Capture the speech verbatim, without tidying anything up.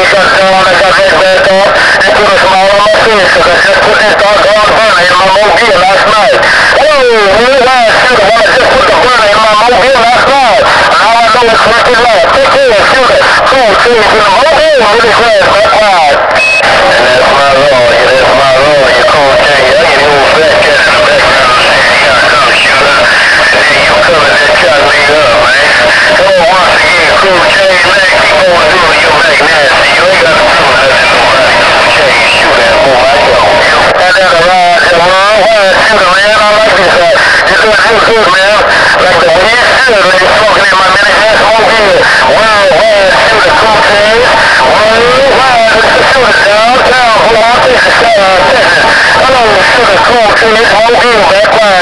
shut down. I got that back up and put a smile on my face because I just put this doggone burner in my mobile last night. Oh, really wild shooter. When I just put the burner in my mobile last night. Now I know it's working out. Take care, shooter. Cool, change in the mobile. Really fast, that's wild. And that's my law. Yeah, that's my law. You cool, change. I get old fat cat in the background saying, you gotta come, shooter. And then you cover that chocolate up, man. So once again, cool, change, man. Keep on doing your Mac nasty. You ain't gotta do nothing, nobody. Cool, change, shoot that boy. I go. And then the ride, the wrong way, shooter, man. I like this. Uh, you're doing real good, man. Like the way you should, man. You're smoking in my mini ass mobile. Wow, wow, shooter, cool, change. Wow, wow, this is shooter downtown. Hold on, this is uh, Hello, shooter, cool, change, mobile, back line.